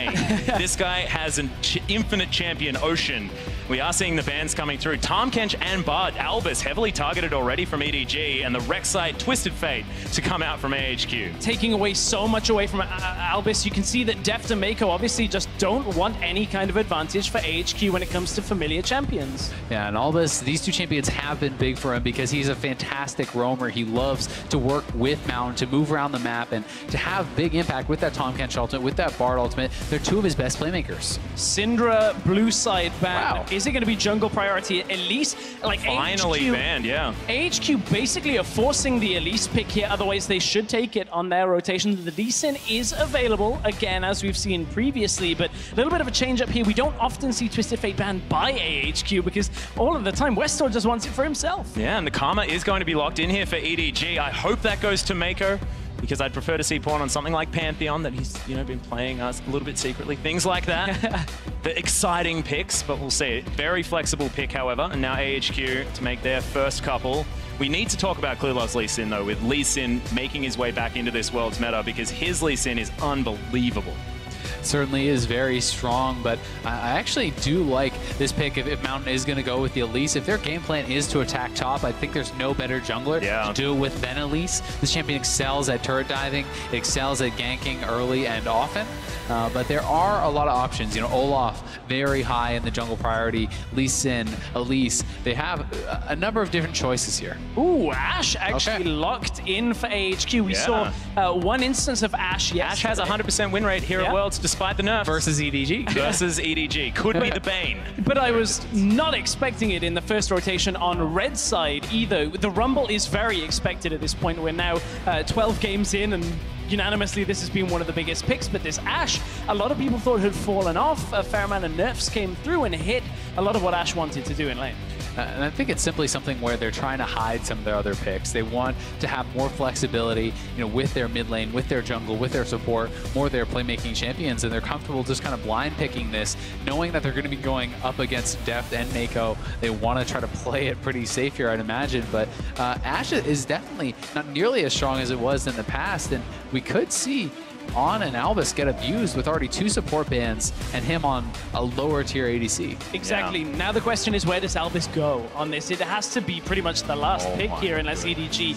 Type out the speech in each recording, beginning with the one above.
insane. This guy has an infinite champion ocean. We are seeing the bans coming through. Tahm Kench and Bard. Albus heavily targeted already from EDG, and the Rek'Sai Twisted Fate to come out from AHQ. Taking away so much away from Albus. You can see that Deft and Mako obviously just don't want any kind of advantage for AHQ when it comes to familiar champions. Yeah, and Albus, these two champions have been big for him because he's a fantastic roamer. He loves to work with Mountain, to move around the map, and to have big impact with that Tahm Kench ultimate, with that Bard ultimate. They're two of his best playmakers. Syndra, blue side ban. Wow. Is it going to be jungle priority? Elise, like Finally AHQ, banned, yeah. AHQ basically are forcing the Elise pick here, otherwise they should take it on their rotation. The Lee Sin is available, again, as we've seen previously, but a little bit of a change up here. We don't often see Twisted Fate banned by AHQ because all of the time Westor just wants it for himself. Yeah, and the Karma is going to be locked in here for EDG. I hope that goes to Mako, because I'd prefer to see Pawn on something like Pantheon that he's, you know, been playing us a little bit secretly. Things like that. The exciting picks, but we'll see. Very flexible pick, however, and now AHQ to make their first couple. We need to talk about Clearlove's Lee Sin, though, with Lee Sin making his way back into this world's meta, because his Lee Sin is unbelievable. Certainly is very strong, but I actually do like this pick if Mountain is going to go with the Elise. If their game plan is to attack top, I think there's no better jungler to do it with than Elise. This champion excels at turret diving, excels at ganking early and often, but there are a lot of options. You know, Olaf, very high in the jungle priority, Lee Sin, Elise. They have a number of different choices here. Ooh, Ashe actually locked in for AHQ. We saw one instance of Ashe yesterday. Ashe has a 100% win rate here at Worlds, despite the nerfs. Versus EDG. Versus EDG. Could be the bane. But I was not expecting it in the first rotation on red side either. The Rumble is very expected at this point. We're now 12 games in, and unanimously this has been one of the biggest picks. But this Ashe, a lot of people thought had fallen off. A fair amount of nerfs came through and hit a lot of what Ashe wanted to do in lane. And I think it's simply something where they're trying to hide some of their other picks. They want to have more flexibility, you know, with their mid lane, with their jungle, with their support, more of their playmaking champions, and they're comfortable just kind of blind picking this, knowing that they're going to be going up against Deft and Mako. They want to try to play it pretty safe here, I'd imagine, but Ashe is definitely not nearly as strong as it was in the past, and we could see On and Albus get abused with already 2 support bans and him on a lower tier ADC. Exactly. Yeah. Now the question is, where does Albus go on this? It has to be pretty much the last pick here unless EDG,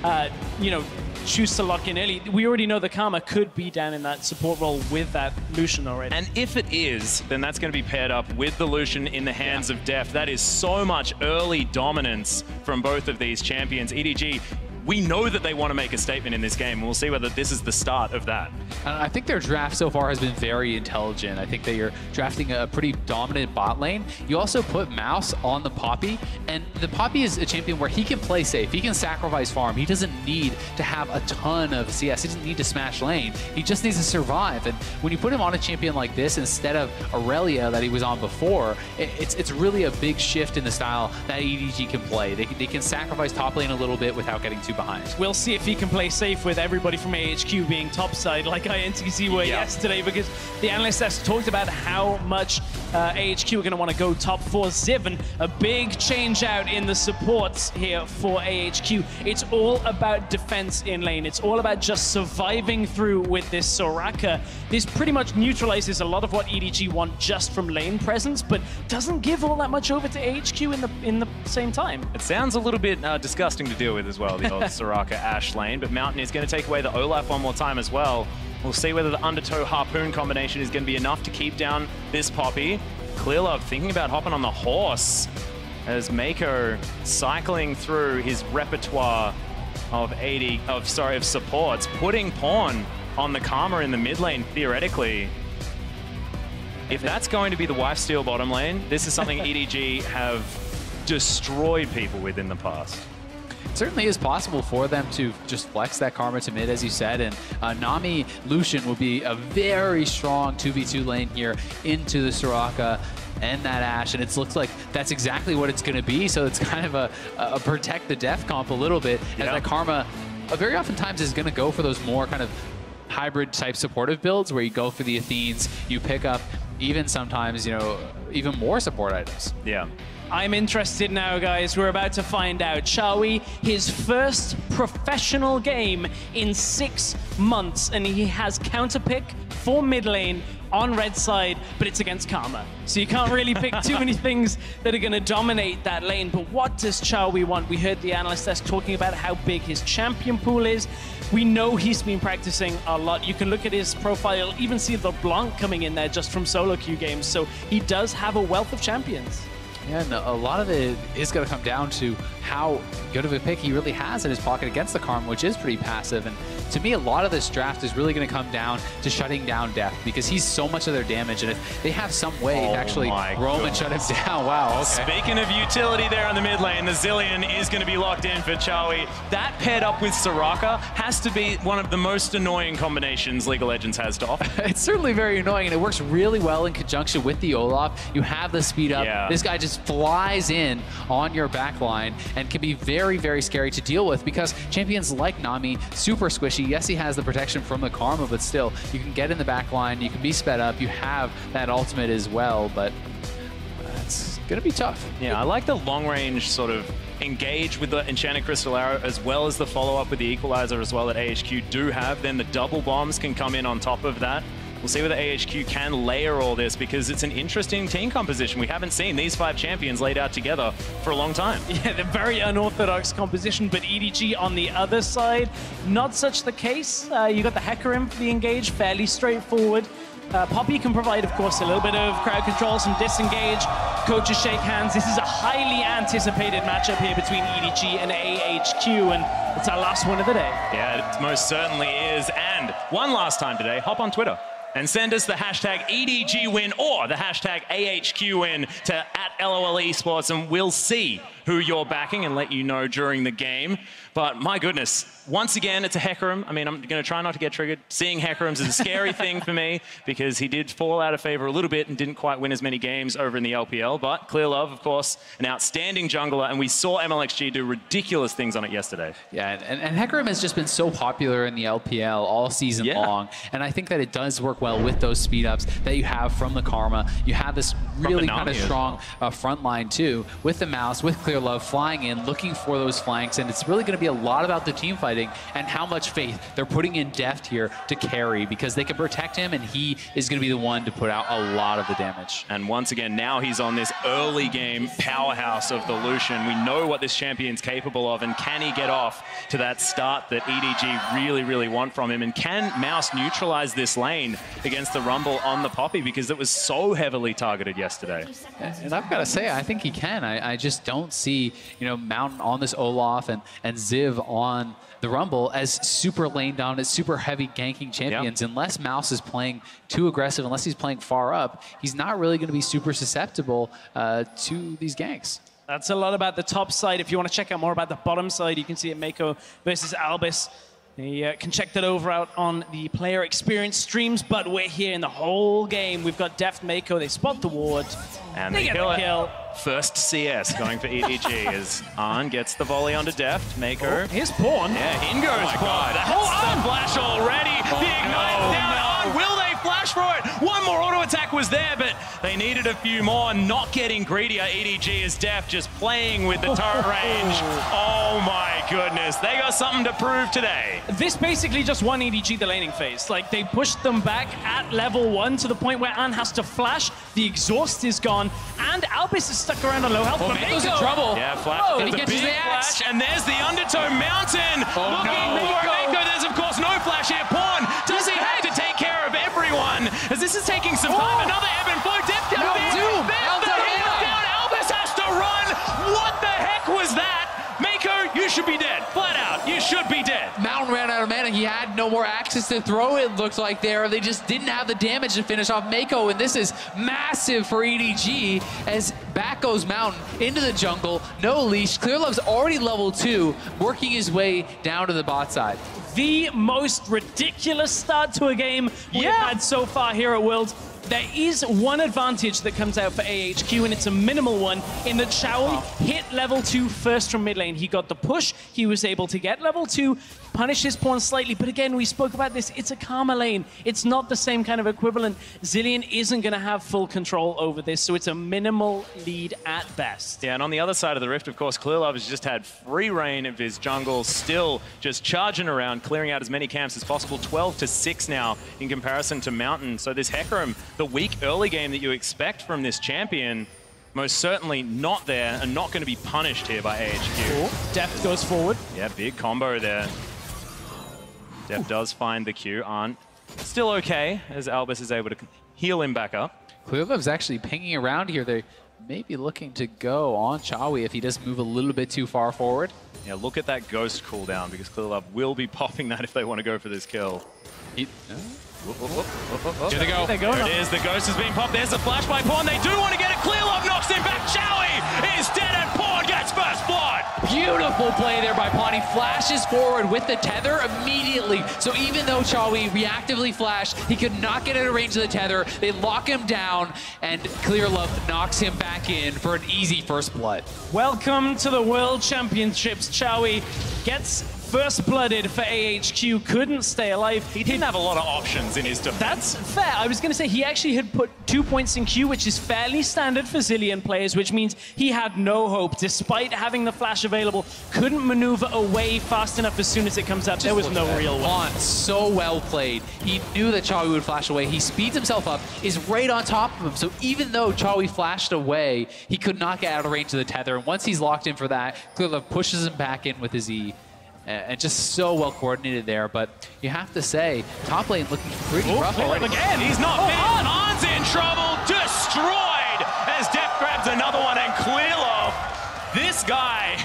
you know, choose to lock in early. We already know the Karma could be down in that support role with that Lucian already. And if it is, then that's going to be paired up with the Lucian in the hands of Deft. That is so much early dominance from both of these champions. EDG, we know that they want to make a statement in this game. We'll see whether this is the start of that. I think their draft so far has been very intelligent. I think they are drafting a pretty dominant bot lane. You also put Mouse on the Poppy, and the Poppy is a champion where he can play safe. He can sacrifice farm. He doesn't need to have a ton of CS. He doesn't need to smash lane. He just needs to survive. And when you put him on a champion like this instead of Aurelia that he was on before, it's really a big shift in the style that EDG can play. They can sacrifice top lane a little bit without getting too behind. We'll see if he can play safe with everybody from AHQ being topside like INTZ were yesterday, because the analysts have talked about how much AHQ are going to want to go top 4. Ziv, a big change out in the supports here for AHQ. It's all about defense in lane. It's all about just surviving through with this Soraka. This pretty much neutralizes a lot of what EDG want just from lane presence, but doesn't give all that much over to AHQ in the same time. It sounds a little bit disgusting to deal with as well, the old Soraka Ashe lane, but Mountain is going to take away the Olaf one more time as well. We'll see whether the Undertow Harpoon combination is going to be enough to keep down this Poppy. Clearlove thinking about hopping on the horse as Mako cycling through his repertoire of supports, putting Pawn on the Karma in the mid lane theoretically. If that's going to be the wife steal bottom lane, this is something EDG have destroyed people with in the past. It certainly is possible for them to just flex that Karma to mid, as you said, and Nami Lucian will be a very strong 2v2 lane here into the Soraka and that Ashe, and it looks like that's exactly what it's going to be, so it's kind of a protect the death comp a little bit, as that Karma very oftentimes is going to go for those more kind of hybrid type supportive builds where you go for the Athenes, you pick up even sometimes, you know, even more support items. Yeah. I'm interested now, guys. We're about to find out, shall we? His first professional game in 6 months, and he has counterpick for mid lane on red side, but it's against Karma. So you can't really pick too many things that are going to dominate that lane. But what does Chowie want? We heard the analyst desk talking about how big his champion pool is. We know he's been practicing a lot. You can look at his profile, you'll even see the Blanc coming in there just from solo queue games. So he does have a wealth of champions. Yeah, and a lot of it is going to come down to how good of a pick he really has in his pocket against the Karma, which is pretty passive. And to me, a lot of this draft is really going to come down to shutting down Death, because he's so much of their damage. And if they have some way to actually roam and shut him down, wow, okay. Speaking of utility there on the mid lane, the Zillion is going to be locked in for Chowie. That paired up with Soraka has to be one of the most annoying combinations League of Legends has to offer. It's certainly very annoying, and it works really well in conjunction with the Olaf. You have the speed up. Yeah. This guy just flies in on your back line and can be very, very scary to deal with, because champions like Nami, super squishy. Yes, he has the protection from the Karma, but still, you can get in the back line, you can be sped up, you have that ultimate as well, but it's going to be tough. Yeah, I like the long-range sort of engage with the Enchanted Crystal Arrow, as well as the follow-up with the Equalizer as well that AHQ do have. Then the double bombs can come in on top of that. We'll see whether AHQ can layer all this, because it's an interesting team composition. We haven't seen these 5 champions laid out together for a long time. Yeah, they're very unorthodox composition, but EDG on the other side, not such the case. You got the Hecarim for the engage, fairly straightforward. Poppy can provide, of course, a little bit of crowd control, some disengage. Coaches shake hands. This is a highly anticipated matchup here between EDG and AHQ, and it's our last one of the day. Yeah, it most certainly is. And one last time today, hop on Twitter and send us the hashtag EDGWin or the hashtag AHQWin to @LOL Esports, and we'll see who you're backing and let you know during the game. But my goodness, once again, it's a Hecarim. I mean, I'm going to try not to get triggered. Seeing Hecarims is a scary thing for me, because he did fall out of favor a little bit and didn't quite win as many games over in the LPL. But Clear Love, of course, an outstanding jungler, and we saw MLXG do ridiculous things on it yesterday. Yeah, and Hecarim has just been so popular in the LPL all season long, and I think that it does work well with those speed ups that you have from the Karma. You have this really kind of strong front line too, with the Mouse, with Clear Love flying in, looking for those flanks, and it's really going to be a lot about the team fighting and how much faith they're putting in Deft here to carry, because they can protect him, and he is going to be the one to put out a lot of the damage. And once again, now he's on this early game powerhouse of the Lucian. We know what this champion's capable of, and can he get off to that start that EDG really, really want from him? And can Mouse neutralize this lane against the Rumble on the Poppy, because it was so heavily targeted yesterday? And I've got to say, I think he can. I just don't see, you know, Mountain on this Olaf and Ziv on the Rumble as super lane dominant, super heavy ganking champions. Unless Mouse is playing too aggressive, unless he's playing far up, he's not really going to be super susceptible to these ganks. That's a lot about the top side. If you want to check out more about the bottom side, you can see it Mako versus Albus. You can check that over out on the player experience streams, but we're here in the whole game. We've got Deft Mako, they spot the ward, and they get the kill. First CS going for EDG as Arn gets the volley onto Deft. Mako. Here's Pawn. Yeah, in goes Pawn. That's the flash already. The Ignite's down. Arn, will they flash for it? One more auto attack was there, but they needed a few more. Not getting greedier. EDG is Deft, just playing with the turret range. Oh my goodness. They got something to prove today. This basically just won EDG the laning phase. Like, they pushed them back at level 1 to the point where Ann has to flash. The exhaust is gone, and Albus is stuck around on low health. Oh, Mako's in trouble. Yeah, flash. And he catches the axe. And there's the Undertow Mountain. Looking for Mako. There's, of course, no flash here. Pawn, does he have to take care of everyone? As this is taking some time. Another ebb and flow. Dip down there. There's the hit down. Albus has to run. What the heck was that? Mako, you should be dead. Flat out, you should be dead. Mountain ran out of mana. He had no more axes to throw, it looked like there. They just didn't have the damage to finish off Mako, and this is massive for EDG as back goes Mountain into the jungle. No leash. Clear Love's already level 2, working his way down to the bot side. The most ridiculous start to a game we've had so far here at Worlds. There is one advantage that comes out for AHQ, and it's a minimal one, in that Chowie hit level 2 first from mid lane. He got the push, he was able to get level 2, punish his pawn slightly, but again, we spoke about this, it's a Karma lane. It's not the same kind of equivalent. Zilean isn't going to have full control over this, so it's a minimal lead at best. Yeah, and on the other side of the rift, of course, Clearlove has just had free reign of his jungle, still just charging around, clearing out as many camps as possible. 12-6 now in comparison to Mountain. So this Hecarim, the weak early game that you expect from this champion, most certainly not there and not going to be punished here by AHQ. Cool. Deft goes forward. Yeah, big combo there. Deft does find the Q. Arndt still okay as Albus is able to heal him back up. Clearlove's actually pinging around here. They may be looking to go on Chowie if he does move a little bit too far forward. Yeah, look at that Ghost cooldown, because Clearlove will be popping that if they want to go for this kill. Here they go. There it is. The Ghost has been popped. There's a flash by Pawn. They do want to get it. Clearlove knocks him back. Chowie is dead and Pawn gets first blood. Beautiful play there by Pawn. He flashes forward with the tether immediately. So even though Chowie reactively flashed, he could not get out of range of the tether. They lock him down, and Clearlove knocks him back in for an easy first blood. Welcome to the World Championships. Chowie gets first blooded for AHQ, couldn't stay alive. He didn't have a lot of options in his defense. That's fair. I was going to say he actually had put 2 points in Q, which is fairly standard for Zilean players, which means he had no hope. Despite having the flash available, couldn't maneuver away fast enough as soon as it comes up. There was no real one. So well played. He knew that Chowie would flash away. He speeds himself up, is right on top of him. So even though Chowie flashed away, he could not get out of range of the tether. And once he's locked in for that, Clearlove pushes him back in with his E. And just so well coordinated there, but you have to say, top lane looking pretty rough already. Again, he's not bad. Arndt's in trouble, destroyed as Deft grabs another one, and Clearlove, this guy,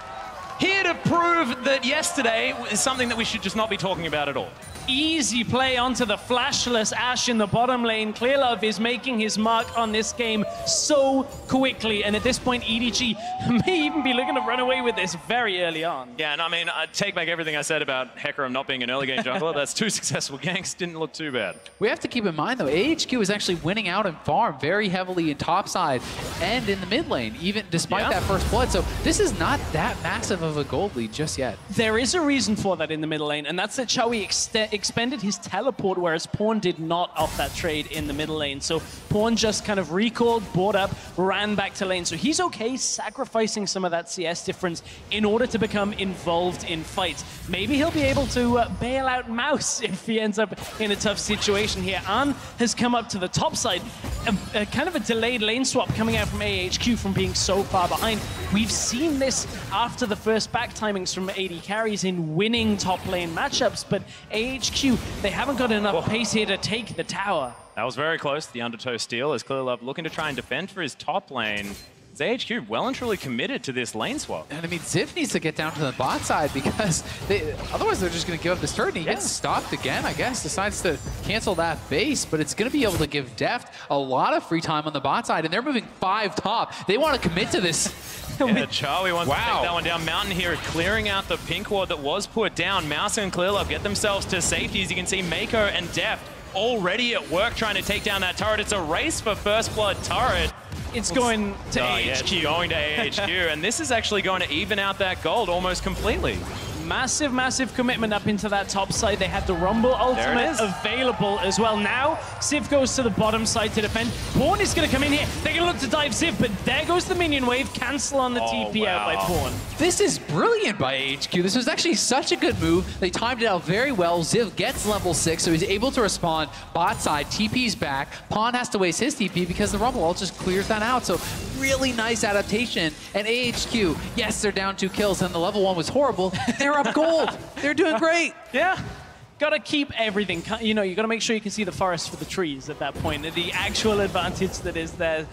here to prove that yesterday is something that we should just not be talking about at all. Easy play onto the flashless Ashe in the bottom lane. Clearlove is making his mark on this game so quickly, and at this point, EDG may even be looking to run away with this very early on. Yeah, and I mean, I take back everything I said about Hecarim not being an early game jungler. That's 2 successful ganks, didn't look too bad. We have to keep in mind, though, AHQ is actually winning out in farm very heavily in topside and in the mid lane, even despite that first blood. So this is not that massive of a gold lead just yet. There is a reason for that in the middle lane, and that's that Chowie expended his teleport, whereas Pawn did not off that trade in the middle lane. So Pawn just kind of recalled, bought up, ran back to lane. So he's okay sacrificing some of that CS difference in order to become involved in fights. Maybe he'll be able to bail out Mouse if he ends up in a tough situation here. An has come up to the top side. Kind of a delayed lane swap coming out from AHQ from being so far behind. We've seen this after the first back timings from AD carries in winning top lane matchups, but AHQ, they haven't got enough pace here to take the tower. That was very close, the undertow steal, as Clearlove looking to try and defend for his top lane. Is AHQ well and truly committed to this lane swap? And I mean, Ziv needs to get down to the bot side because otherwise they're just going to give up this turn. He gets stopped again, I guess, decides to cancel that base, but it's going to be able to give Deft a lot of free time on the bot side, and they're moving 5 top. They want to commit to this. Yeah, Chowie wants to take that one down. Mountain here clearing out the pink ward that was put down. Mouse and Clearlove get themselves to safety. As you can see, Mako and Deft already at work trying to take down that turret. It's a race for first blood turret. It's going to AHQ. Yeah, it's going to AHQ, and this is actually going to even out that gold almost completely. Massive, massive commitment up into that top side. They had the Rumble ultimate available as well. Now, Ziv goes to the bottom side to defend. Pawn is going to come in here. They're going to look to dive Ziv, but there goes the minion wave. Cancel on the TP out by Pawn. This is brilliant by AHQ. This was actually such a good move. They timed it out very well. Ziv gets level 6, so he's able to respond. Bot side, TP's back. Pawn has to waste his TP because the Rumble ult just clears that out. So really nice adaptation. And AHQ, yes, they're down 2 kills, and the level 1 was horrible. They're up gold. They're doing great. Yeah. Got to keep everything. You know, you got to make sure you can see the forest for the trees at that point. The actual advantage that is there.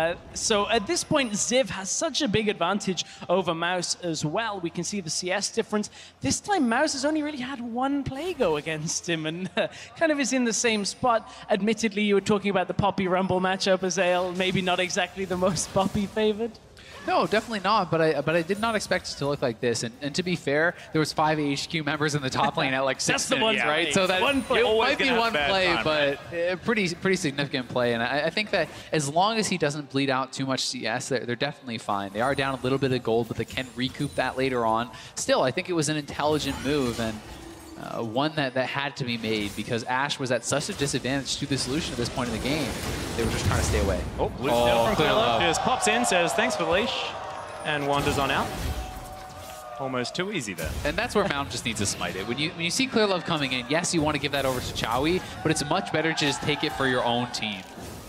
So at this point, Ziv has such a big advantage over Mouse as well. We can see the CS difference. This time, Mouse has only really had 1 play go against him and kind of is in the same spot. Admittedly, you were talking about the Poppy Rumble matchup, Azael. Maybe not exactly the most Poppy favored. No, definitely not. But I did not expect it to look like this. And to be fair, there was 5 AHQ members in the top lane at like 6 That's the minutes, one, right? So that one play. it might be one play, time, but pretty significant play. And I think that as long as he doesn't bleed out too much CS, they're definitely fine. They are down a little bit of gold, but they can recoup that later on. Still, I think it was an intelligent move and one that had to be made because Ashe was at such a disadvantage to the solution at this point in the game. They were just trying to stay away. Oh, loose down from Clear Love. Just pops in, says thanks for the leash, and wanders on out. Almost too easy there. And that's where Mountain just needs to smite it. When you see Clear Love coming in, yes, you want to give that over to Chowie, but it's much better to just take it for your own team.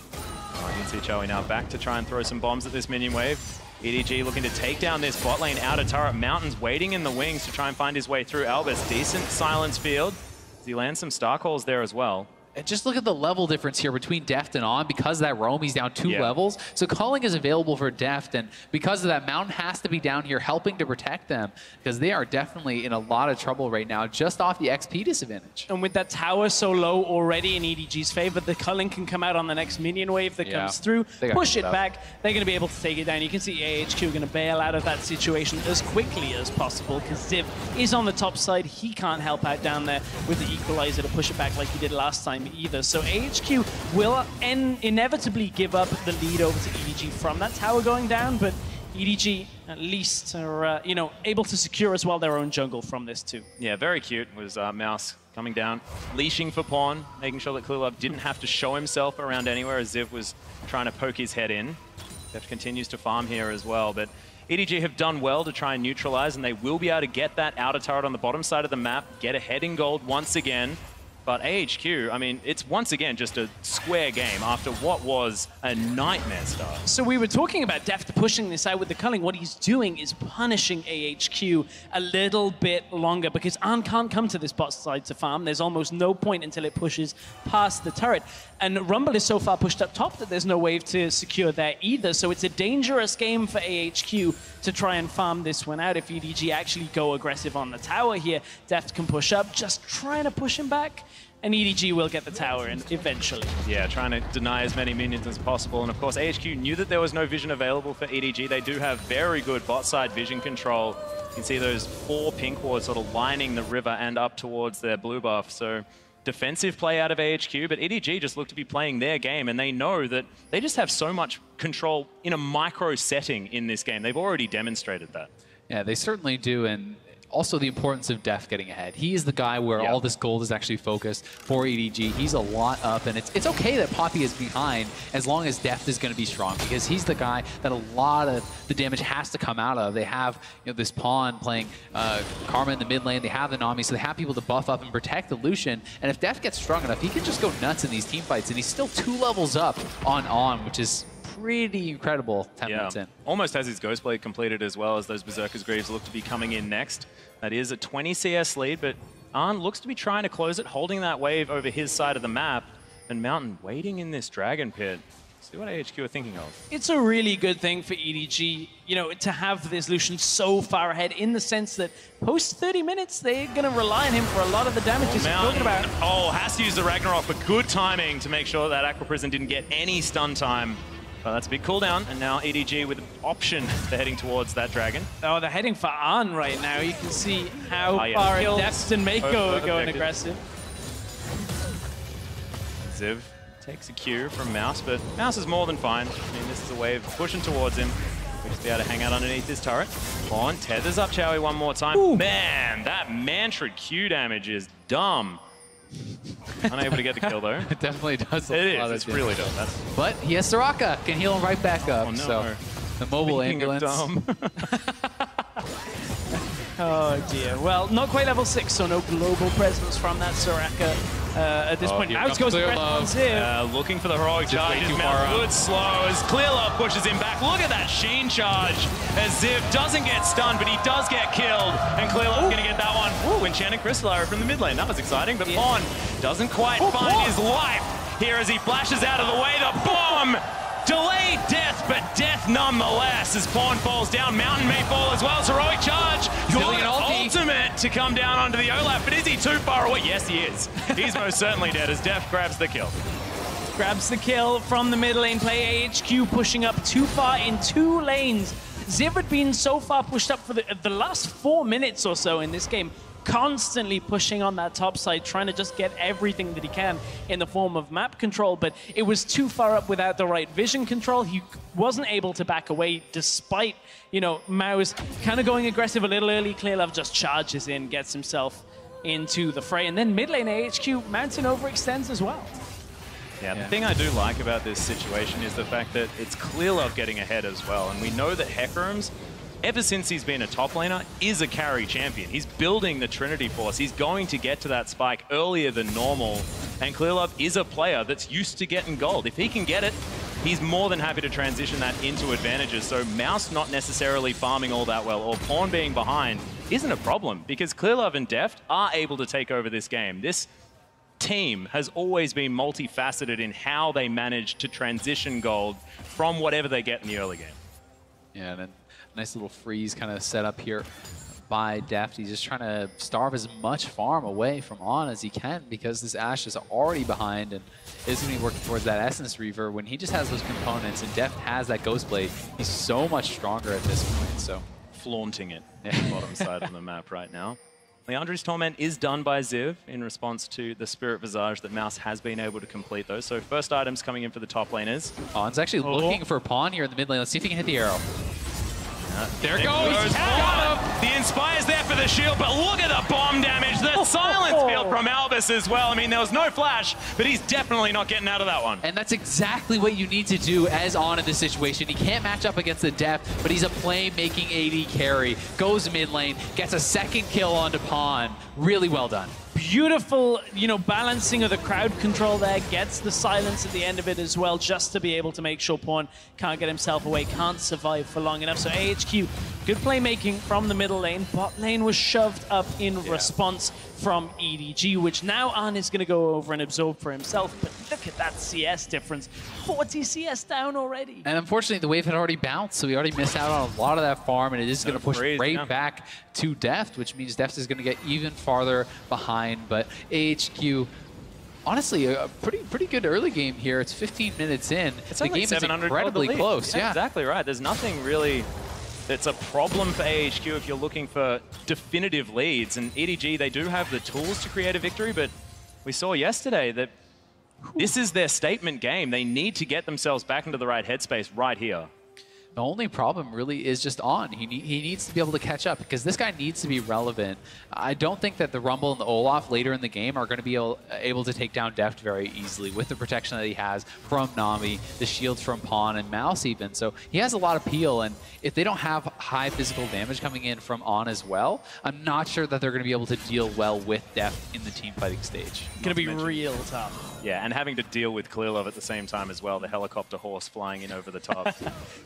Oh, you can see Chowie now back to try and throw some bombs at this minion wave. EDG looking to take down this bot lane outer turret. Mountain's waiting in the wings to try and find his way through. Albus, decent silence field. Does he land some star calls there as well? And just look at the level difference here between Deft and On. Because of that roam, he's down 2 levels. So calling is available for Deft, and because of that, Mountain has to be down here helping to protect them because they are definitely in a lot of trouble right now just off the XP disadvantage. And with that tower so low already in EDG's favor, the culling can come out on the next minion wave that comes through, push it back. They're going to be able to take it down. You can see AHQ going to bail out of that situation as quickly as possible because Ziv is on the top side. He can't help out down there with the equalizer to push it back like he did last time either. So AHQ will inevitably give up the lead over to EDG from that tower going down, but EDG at least are able to secure as well their own jungle from this too. Yeah, very cute was Mouse coming down, leashing for Pawn, making sure that Clear Love didn't have to show himself around anywhere as Ziv was trying to poke his head in. Deft continues to farm here as well, but EDG have done well to try and neutralize, and they will be able to get that outer turret on the bottom side of the map, get ahead in gold once again. But AHQ, I mean, it's once again just a square game after what was a nightmare start. So we were talking about Deft pushing this out with the culling. What he's doing is punishing AHQ a little bit longer because Arn can't come to this bot side to farm. There's almost no point until it pushes past the turret. And Rumble is so far pushed up top that there's no wave to secure there either. So it's a dangerous game for AHQ to try and farm this one out. If EDG actually go aggressive on the tower here, Deft can push up, just trying to push him back. And EDG will get the tower in eventually. Yeah, trying to deny as many minions as possible. And of course, AHQ knew that there was no vision available for EDG. They do have very good bot side vision control. You can see those 4 pink wards sort of lining the river and up towards their blue buff. So defensive play out of AHQ, but EDG just look to be playing their game, and they know that they just have so much control in a micro setting in this game. They've already demonstrated that. Yeah, they certainly do, and also the importance of Deft getting ahead. He is the guy where all this gold is actually focused for EDG. He's a lot up, and it's okay that Poppy is behind as long as Deft is going to be strong because he's the guy that a lot of the damage has to come out of. They have this Pawn playing Karma in the mid lane. They have the Nami, so they have people to buff up and protect the Lucian. And if Deft gets strong enough, he can just go nuts in these team fights, and he's still 2 levels up on, which is pretty incredible 10 minutes in. Almost has his Ghostblade completed as well as those Berserker's Greaves look to be coming in next. That is a 20 CS lead, but Arn looks to be trying to close it, holding that wave over his side of the map, and Mountain waiting in this Dragon Pit. See what AHQ are thinking of. It's a really good thing for EDG, to have this Lucian so far ahead in the sense that post 30 minutes, they're going to rely on him for a lot of the damages you're talking about. Oh, has to use the Ragnarok, but good timing to make sure that Aqua Prison didn't get any stun time. Well, that's a big cooldown, and now EDG with an option for heading towards that dragon. Oh, they're heading for Arn right now. You can see how far Deft and Mako are going aggressive. Ziv takes a cue from Mouse, but Mouse is more than fine. I mean, this is a wave pushing towards him. We'll just be able to hang out underneath this turret. On, tethers up Chowie one more time. Ooh. Man, that Mantrid Q damage is dumb. Unable to get the kill though. It definitely does. It is. It's really dumb. But he has Soraka. Can heal him right back up. Oh, no. So the mobile ambulance. Oh dear. Well, not quite level 6, so no global presence from that Soraka at this point. Out goes the breath on Ziv. Looking for the heroic charge. Good slow as Clear Love pushes him back. Look at that Sheen charge as Ziv doesn't get stunned, but he does get killed. And Clear Love's going to get that one. Ooh, enchanted Crystal Arrow from the mid lane. That was exciting, but Pawn doesn't quite find his life here as he flashes out of the way. The bomb! Delayed death, but death nonetheless as Pawn falls down. Mountain may fall as well. It's heroic charge. Got an ultimate to come down onto the Olaf, but is he too far away? Yes, he is. He's most certainly dead as Deft grabs the kill. Grabs the kill from the mid lane play. AHQ pushing up too far in 2 lanes Ziv had been so far pushed up for the last 4 minutes or so in this game, constantly pushing on that top side, trying to just get everything that he can in the form of map control, but it was too far up without the right vision control. He wasn't able to back away despite, you know, Mao's kind of going aggressive a little early. Clearlove just charges in, gets himself into the fray, and then mid lane AHQ, Mountain overextends as well. Yeah, the thing I do like about this situation is the fact that it's Clearlove getting ahead as well, and we know that Hecarim's, ever since he's been a top laner, is a carry champion. He's building the Trinity Force. He's going to get to that spike earlier than normal. And Clearlove is a player that's used to getting gold. If he can get it, he's more than happy to transition that into advantages. So Mouse not necessarily farming all that well, or Pawn being behind, isn't a problem, because Clearlove and Deft are able to take over this game. This team has always been multifaceted in how they manage to transition gold from whatever they get in the early game. Yeah, and then nice little freeze kind of set up here by Deft. He's just trying to starve as much farm away from On as he can, because this Ashe is already behind and is going to be working towards that Essence Reaver. When he just has those components and Deft has that Ghost Blade, he's so much stronger at this point. So flaunting it on the bottom side of the map right now. Leandri's Torment is done by Ziv in response to the Spirit Visage that Mouse has been able to complete those. So first items coming in for the top laners. On's actually looking for Pawn here in the mid lane. Let's see if he can hit the arrow. There goes. Got him. The Inspire's there for the shield, but look at the bomb damage. The silence field from Albus as well. I mean, there was no flash, but he's definitely not getting out of that one. And that's exactly what you need to do as On in this situation. He can't match up against the Deft, but he's a playmaking AD carry. Goes mid lane, gets a second kill onto Pawn. Really well done. Beautiful, you know, balancing of the crowd control there, gets the silence at the end of it as well, just to be able to make sure Pawn can't get himself away, can't survive for long enough. So AHQ, good playmaking from the middle lane. Bot lane was shoved up in response from EDG, which now On is going to go over and absorb for himself. But look at that CS difference. 40 CS down already. And unfortunately, the wave had already bounced, so we already missed out on a lot of that farm, and it is going to push right back to Deft, which means Deft is going to get even farther behind. But AHQ, honestly, a pretty good early game here. It's 15 minutes in. The game is incredibly close. Yeah, exactly right. There's nothing really that's a problem for AHQ if you're looking for definitive leads. And EDG, they do have the tools to create a victory, but we saw yesterday that this is their statement game. They need to get themselves back into the right headspace right here. The only problem really is just On. He needs to be able to catch up, because this guy needs to be relevant. I don't think that the Rumble and the Olaf later in the game are going to be able to take down Deft very easily with the protection that he has from Nami, the shields from Pawn and Mouse even. So he has a lot of peel, and if they don't have high physical damage coming in from On as well, I'm not sure that they're going to be able to deal well with Deft in the team fighting stage. Going to be real tough. Yeah, and having to deal with Clearlove at the same time as well, the helicopter horse flying in over the top.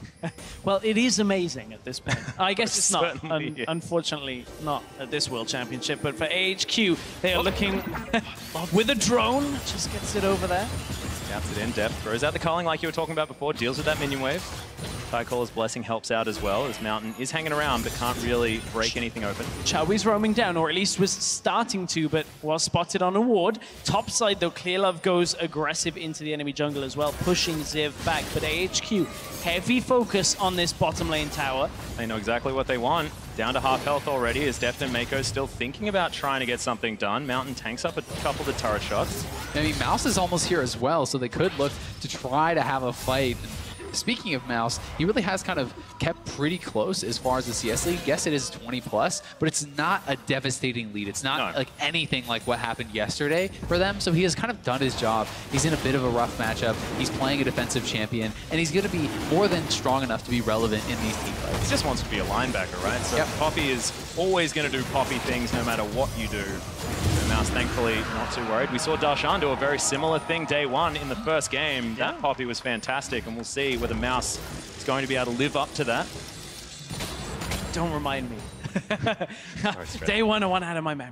Well, it is amazing at this point. I guess it's not, unfortunately not at this World Championship, but for AHQ, they are looking with a drone, just gets it over there. Counts it in, Deft throws out the culling like you were talking about before, deals with that minion wave. Tycaller's Blessing helps out as well, as Mountain is hanging around but can't really break anything open. Chowie's roaming down, or at least was starting to, but was spotted on a ward. Top side though, Clearlove goes aggressive into the enemy jungle as well, pushing Ziv back. But AHQ, heavy focus on this bottom lane tower. They know exactly what they want. Down to half health already, as Deft and Mako still thinking about trying to get something done. Mountain tanks up a couple of the turret shots. I mean, Mouse is almost here as well, so they could look to try to have a fight. Speaking of Mouse, he really has kind of kept pretty close as far as the CS lead. Yes, it is 20 plus, but it's not a devastating lead. It's not like anything like what happened yesterday for them. So he has kind of done his job. He's in a bit of a rough matchup. He's playing a defensive champion, and he's going to be more than strong enough to be relevant in these team fights. He just wants to be a linebacker, right? So Poppy is always going to do Poppy things no matter what you do. Mouse, thankfully, not too worried. We saw Darshan do a very similar thing day one in the first game. That Poppy was fantastic, and we'll see whether Mouse is going to be able to live up to that. Don't remind me. Day one, I want out of my memory.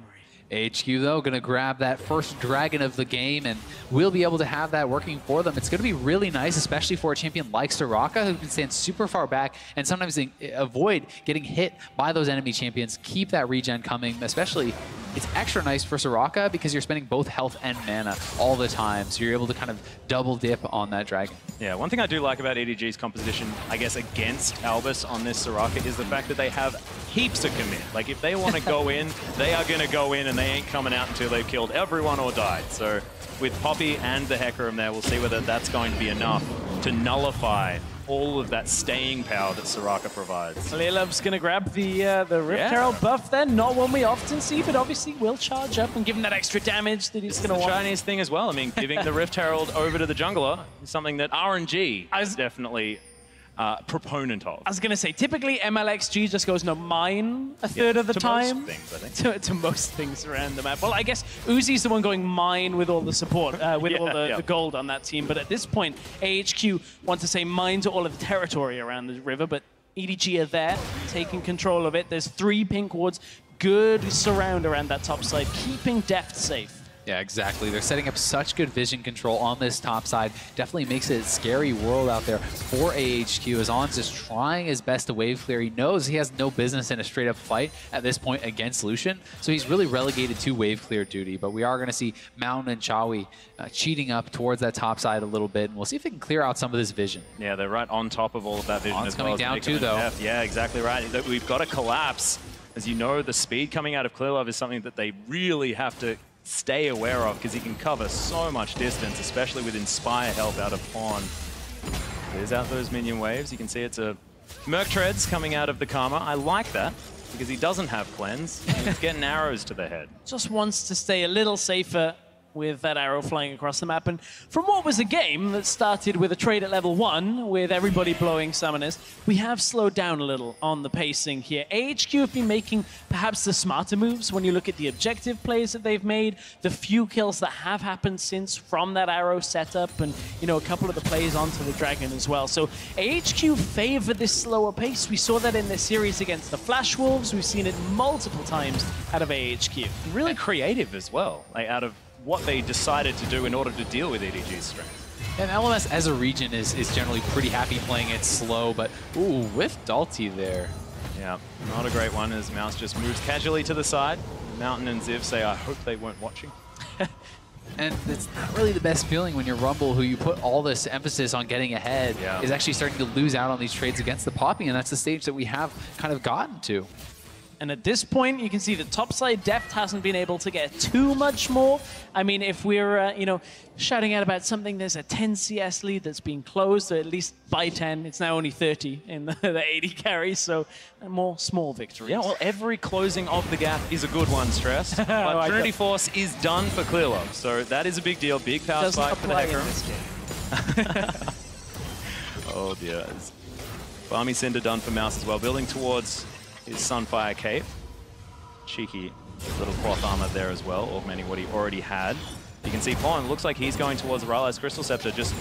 AHQ, though, going to grab that first dragon of the game, and we'll be able to have that working for them. It's going to be really nice, especially for a champion like Soraka, who can stand super far back and sometimes avoid getting hit by those enemy champions. Keep that regen coming, especially it's extra nice for Soraka because you're spending both health and mana all the time, so you're able to kind of double dip on that dragon. Yeah, one thing I do like about EDG's composition, I guess, against Albus on this Soraka is the fact that they have heaps to commit. Like, if they want to go in, they are going to go in, and they ain't coming out until they've killed everyone or died. So with Poppy and the Hecarim there, we'll see whether that's going to be enough to nullify all of that staying power that Soraka provides. Lilov's going to grab the Rift Herald buff then. Not one we often see, but obviously will charge up and give him that extra damage that he's going to want. Chinese thing as well. I mean, giving the Rift Herald over to the jungler is something that RNG is definitely proponent of. I was going to say, typically MLXG just goes no mine a third of the time. Most things, I think. To most things around the map. Well, I guess Uzi's the one going mine with all the support, with all the gold on that team. But at this point, AHQ wants to say mine to all of the territory around the river, but EDG are there, taking control of it. There's 3 pink wards, good surround around that top side, keeping Deft safe. Yeah, exactly. They're setting up such good vision control on this top side. Definitely makes it a scary world out there for AHQ. As On's just trying his best to wave clear. He knows he has no business in a straight-up fight at this point against Lucian, so he's really relegated to wave clear duty. But we are going to see Mountain and Chawi cheating up towards that top side a little bit, and we'll see if they can clear out some of this vision. Yeah, they're right on top of all of that vision On's as well. coming down too, though. Yeah, exactly right. We've got to collapse. As you know, the speed coming out of Clearlove is something that they really have to stay aware of, because he can cover so much distance, especially with Inspire help out of Pawn. Clears out those minion waves. You can see it's a Merc Treads coming out of the Karma. I like that, because he doesn't have cleanse. He's getting arrows to the head. Just wants to stay a little safer with that arrow flying across the map. And from what was a game that started with a trade at level 1, with everybody blowing summoners, we have slowed down a little on the pacing here. AHQ have been making perhaps the smarter moves when you look at the objective plays that they've made, the few kills that have happened since from that arrow setup, and, you know, a couple of the plays onto the dragon as well. So AHQ favor this slower pace. We saw that in this series against the Flash Wolves. We've seen it multiple times out of AHQ. Really creative as well, like out of what they decided to do in order to deal with EDG's strength. And LMS as a region is generally pretty happy playing it slow, but ooh, with Dalty there. Yeah, not a great one as Mouse just moves casually to the side. Mountain and Ziv say, I hope they weren't watching. And it's not really the best feeling when you're Rumble, who you put all this emphasis on getting ahead, is actually starting to lose out on these trades against the Poppy, and that's the stage that we have kind of gotten to. And at this point, you can see the top side Deft hasn't been able to get too much more. I mean, if we're, you know, shouting out about something, there's a 10 CS lead that's been closed, or at least by 10. It's now only 30 in the 80 carry, so more small victories. Yeah, well, every closing of the gap is a good one, Stress. But Trinity Force is done for Clearlove, so that is a big deal. Big power spike for the Hecarim. Oh, dear. Barmy Cinder done for Mouse as well, building towards his Sunfire Cape. Cheeky little cloth armor there as well, augmenting what he already had. You can see Pawn, looks like he's going towards the Rylai's Crystal Scepter, just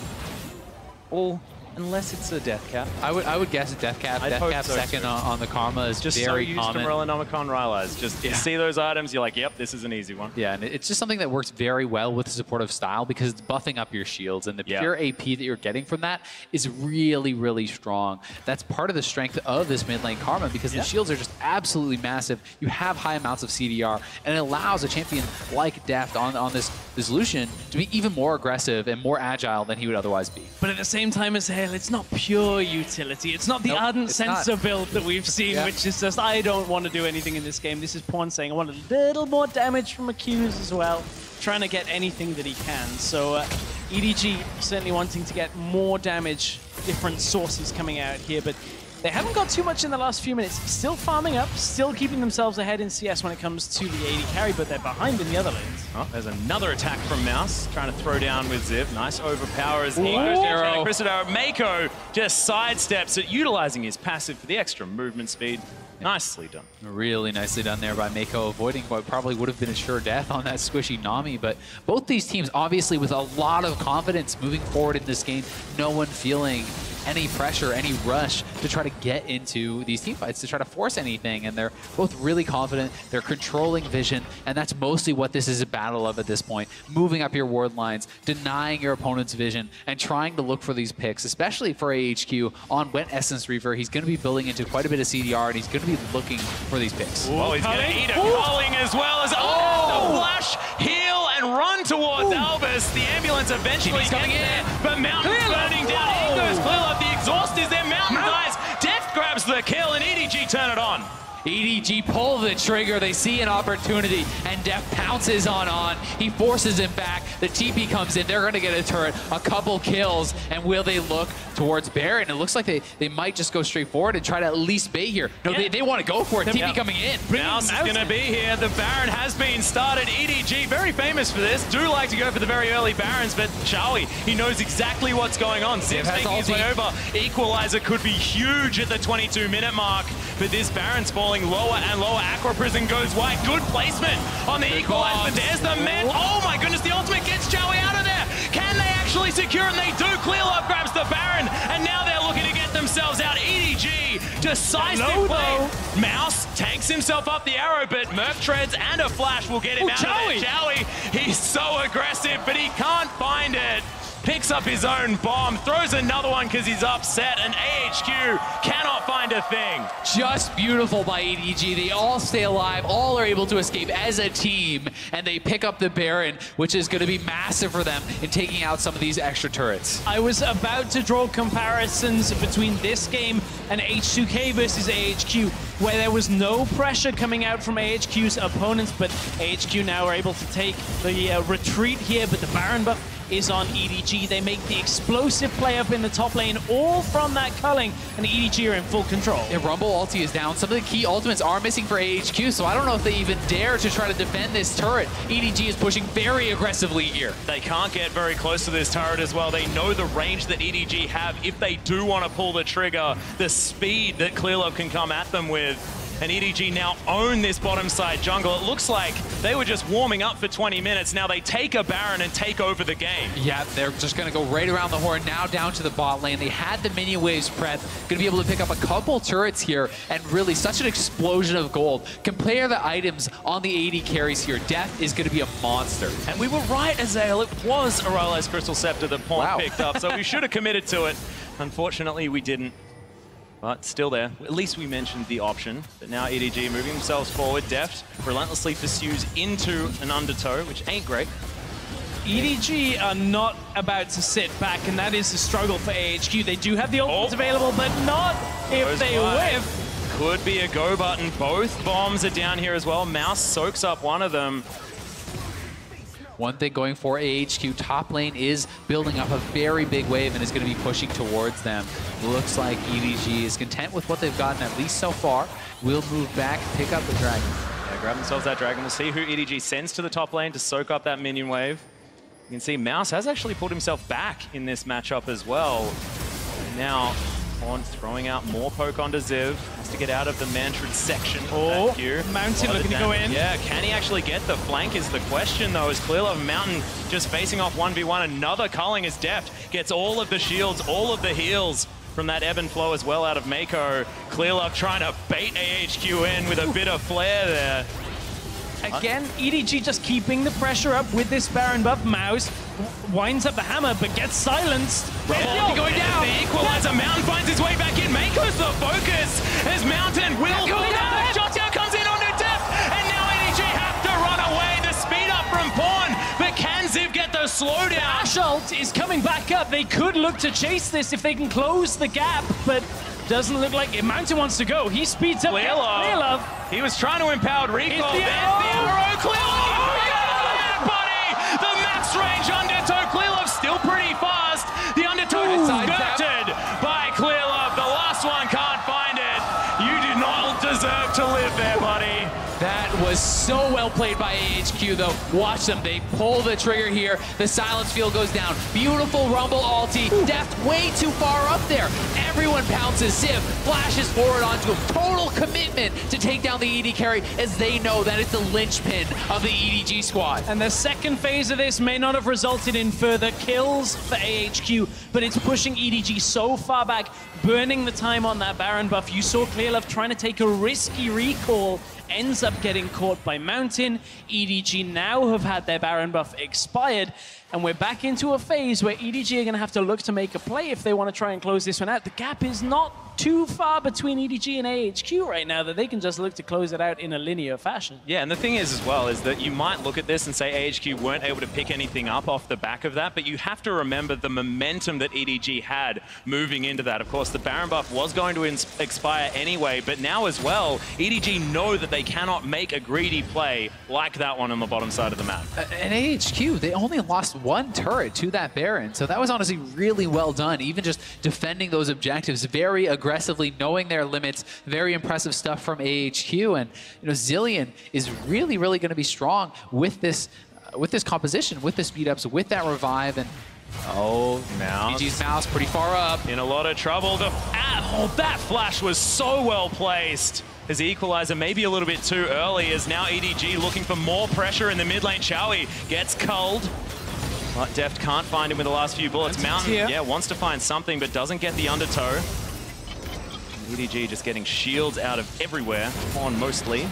all, unless it's a Death Cap. I would guess a Death Cap. Death Cap so second on the Karma is just very so used common. to Morellonomicon Rylai's. Just you see those items, you're like, yep, this is an easy one. Yeah, and it's just something that works very well with the supportive style because it's buffing up your shields, and the pure AP that you're getting from that is really, really strong. That's part of the strength of this mid lane Karma, because the shields are just absolutely massive. You have high amounts of CDR, and it allows a champion like Deft on this Lucian to be even more aggressive and more agile than he would otherwise be. But at the same time as Hale, it's not pure utility. It's not the Ardent Sensor build that we've seen, which is just, I don't want to do anything in this game. This is Pawn saying, I want a little more damage from Accuse as well, trying to get anything that he can. So EDG certainly wanting to get more damage, different sources coming out here, but they haven't got too much in the last few minutes. Still farming up, still keeping themselves ahead in CS when it comes to the AD carry, but they're behind in the other lanes. Oh, there's another attack from Mouse, trying to throw down with Ziv. Nice overpowers. Crystal Arrow. Mako just sidesteps it, utilizing his passive for the extra movement speed. Nicely done. Really nicely done there by Mako, avoiding what probably would have been a sure death on that squishy Nami. But both these teams, obviously, with a lot of confidence moving forward in this game, no one feeling any pressure, any rush to try to get into these team fights, to try to force anything. And they're both really confident. They're controlling vision, and that's mostly what this is a battle of at this point. Moving up your ward lines, denying your opponent's vision, and trying to look for these picks, especially for AHQ on Wet Essence Reaver. He's going to be building into quite a bit of CDR, and he's going to be looking for these picks. Oh, he's going to eat a culling as well as the flash, heal, and run towards Albus. The ambulance eventually coming in, but Mountain's burning down. In goes Clearlove. The exhaust is there. Mountain dies. Death grabs the kill, and EDG turn it on. EDG pull the trigger, they see an opportunity, and Def pounces on. He forces him back, the TP comes in, they're gonna get a turret, a couple kills, and will they look towards Baron? It looks like they might just go straight forward and try to at least bait here. No, they want to go for it, TP coming in. Mouse is gonna be here, the Baron has been started. EDG, very famous for this, do like to go for the very early Barons, but Chowie, he knows exactly what's going on. Ziv's making his way over, Equalizer could be huge at the 22-minute mark, but this Baron's falling lower and lower. Aqua Prison goes wide. Good placement on the Equalizer. But there's the man. Oh my goodness, the ultimate gets Chowie out of there. Can they actually secure it? And they do. Clearlove grabs the Baron, and now they're looking to get themselves out. EDG, decisive play. Mouse tanks himself up the arrow, but Merc Treads and a flash will get him out of there. Chowie, he's so aggressive, but he can't find it. Picks up his own bomb, throws another one because he's upset, and AHQ cannot find a thing. Just beautiful by EDG. They all stay alive, all are able to escape as a team, and they pick up the Baron, which is going to be massive for them in taking out some of these extra turrets. I was about to draw comparisons between this game and H2K versus AHQ, where there was no pressure coming out from AHQ's opponents, but AHQ now are able to take the retreat here, but the Baron buff is on EDG. They make the explosive play up in the top lane, all from that culling, and EDG are in full control. Yeah, Rumble ulti is down. Some of the key ultimates are missing for AHQ, so I don't know if they even dare to try to defend this turret. EDG is pushing very aggressively here. They can't get very close to this turret as well. They know the range that EDG have if they do want to pull the trigger, the speed that Clearlove can come at them with. And EDG now own this bottom side jungle. It looks like they were just warming up for 20 minutes. Now they take a Baron and take over the game. Yeah, they're just going to go right around the horn, now down to the bot lane. They had the minion waves prepped, going to be able to pick up a couple turrets here, and really such an explosion of gold. Compare the items on the AD carries here. Death is going to be a monster. And we were right, Azael. It was Aurelia's Crystal Scepter that Pawn picked up, so we should have committed to it. Unfortunately, we didn't. But still there. At least we mentioned the option. But now EDG moving themselves forward. Deft relentlessly pursues into an undertow, which ain't great. EDG are not about to sit back, and that is the struggle for AHQ. They do have the ultimates available, but not if they whiff. Could be a go button. Both bombs are down here as well. Mouse soaks up one of them. One thing going for AHQ, top lane is building up a very big wave and is going to be pushing towards them. Looks like EDG is content with what they've gotten, at least so far. Will move back, pick up the dragon. Yeah, grab themselves that dragon. We'll see who EDG sends to the top lane to soak up that minion wave. You can see Mouse has actually pulled himself back in this matchup as well. And now, Pawn throwing out more poke onto Ziv. Has to get out of the Mantrid section. Mountain looking to go in. Yeah, can he actually get the flank is the question though, as Clearlove Mountain just facing off 1v1. Another culling is Deft. Gets all of the shields, all of the heals from that ebb and flow as well out of Mako. Clearlove trying to bait AHQ in with a bit of flair there. Again, EDG just keeping the pressure up with this Baron buff. Mouse winds up the hammer, but gets silenced. Rumble going down. The Equalizer. Mountain finds his way back in. Mako's the focus as Mountain will go down. Shotdown comes in onto Deft, and now EDG have to run away. The speed up from Pawn, but can Ziv get the slowdown? Ash ult is coming back up. They could look to chase this if they can close the gap, but doesn't look like it. Mountain wants to go. He speeds up. Clearlove. He was trying to empower recall. There's the arrow. Clearlove. Buddy. The max range undertow. Clearlove still pretty fast. The undertow is skirted by Clearlove. The last one can't find it. You do not deserve to live there, buddy. That was so well played by AHQ, though. Watch them. They pull the trigger here. The silence field goes down. Beautiful Rumble ulti. Deft way too far up there. Everyone pounces. Ziv flashes forward onto him. Total commitment to take down the ED carry, as they know that it's the linchpin of the EDG squad. And the second phase of this may not have resulted in further kills for AHQ, but it's pushing EDG so far back, burning the time on that Baron buff. You saw Clearlove trying to take a risky recall, ends up getting caught by Mountain. EDG now have had their Baron buff expired, and we're back into a phase where EDG are going to have to look to make a play if they want to try and close this one out. The gap is not too far between EDG and AHQ right now that they can just look to close it out in a linear fashion. Yeah, and the thing is as well is that you might look at this and say AHQ weren't able to pick anything up off the back of that, but you have to remember the momentum that EDG had moving into that. Of course, the Baron buff was going to expire anyway, but now as well, EDG know that they cannot make a greedy play like that one on the bottom side of the map. And AHQ, they only lost one turret to that Baron, so that was honestly really well done. Even just defending those objectives very aggressively, knowing their limits, very impressive stuff from AHQ. And you know, Zilean is really, really going to be strong with this composition, with the speed ups, with that revive. And oh, EDG's mouse pretty far up. In a lot of trouble. That flash was so well placed. His equalizer maybe a little bit too early, as now EDG looking for more pressure in the mid lane. Chowie gets culled. But Deft can't find him with the last few bullets. Mountain, yeah, wants to find something, but doesn't get the undertow. EDG just getting shields out of everywhere, on mostly.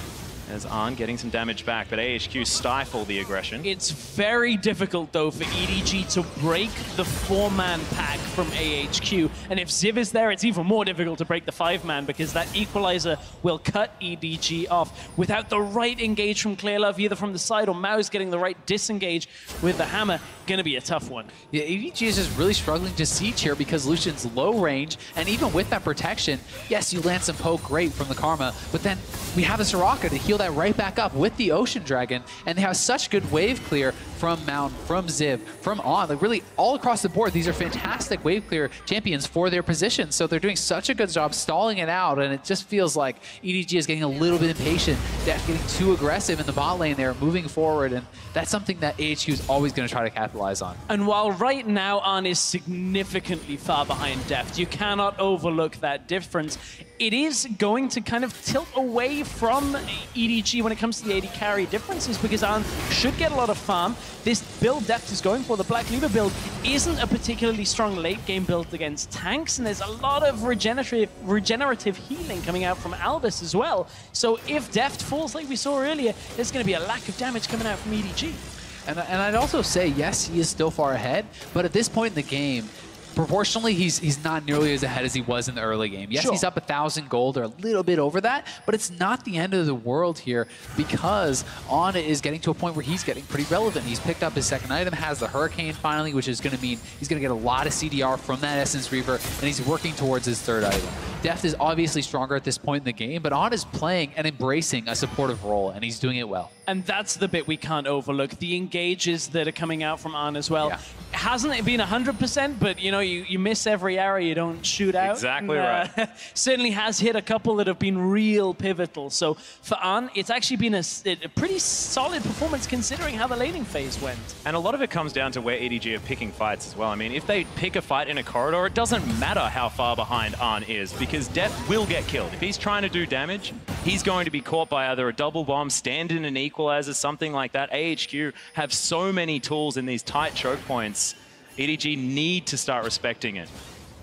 As Arn getting some damage back, but AHQ stifle the aggression. It's very difficult, though, for EDG to break the 4-man pack from AHQ. And if Ziv is there, it's even more difficult to break the 5-man, because that equalizer will cut EDG off. Without the right engage from Clearlove, either from the side or Mao's getting the right disengage with the hammer, gonna be a tough one. Yeah, EDG is just really struggling to siege here because Lucian's low range, and even with that protection, yes, you land some poke great from the Karma, but then we have a Soraka to heal that right back up with the Ocean Dragon, and they have such good wave clear from Mount, from Ziv, from On. Like really all across the board, these are fantastic wave clear champions for their position. So they're doing such a good job stalling it out, and it just feels like EDG is getting a little bit impatient, getting too aggressive in the bot lane there, moving forward, and that's something that AHQ is always going to try to capitalize on. And while right now On is significantly far behind Deft, you cannot overlook that difference. It is going to kind of tilt away from EDG when it comes to the AD carry differences, because On should get a lot of farm. This build Deft is going for, the Black Lever build, isn't a particularly strong late game build against tanks, and there's a lot of regenerative healing coming out from Albus as well. So if Deft falls like we saw earlier, there's going to be a lack of damage coming out from EDG. And I'd also say, yes, he is still far ahead, but at this point in the game, proportionally, he's not nearly as ahead as he was in the early game. Yes, he's up 1,000 gold or a little bit over that, but it's not the end of the world here, because On is getting to a point where he's getting pretty relevant. He's picked up his second item, has the Hurricane finally, which is going to mean he's going to get a lot of CDR from that Essence Reaver, and he's working towards his third item. Deft is obviously stronger at this point in the game, but On is playing and embracing a supportive role, and he's doing it well. And that's the bit we can't overlook. The engages that are coming out from On as well. Yeah. Hasn't it been 100%, but you know, you miss every arrow you don't shoot out. Exactly and, right. Certainly has hit a couple that have been real pivotal. So for On, it's actually been a pretty solid performance considering how the laning phase went. And a lot of it comes down to where EDG are picking fights as well. I mean, if they pick a fight in a corridor, it doesn't matter how far behind Arn is, because Deft will get killed. If he's trying to do damage, he's going to be caught by either a double bomb, stand in an equalizer, something like that. AHQ have so many tools in these tight choke points. EDG need to start respecting it.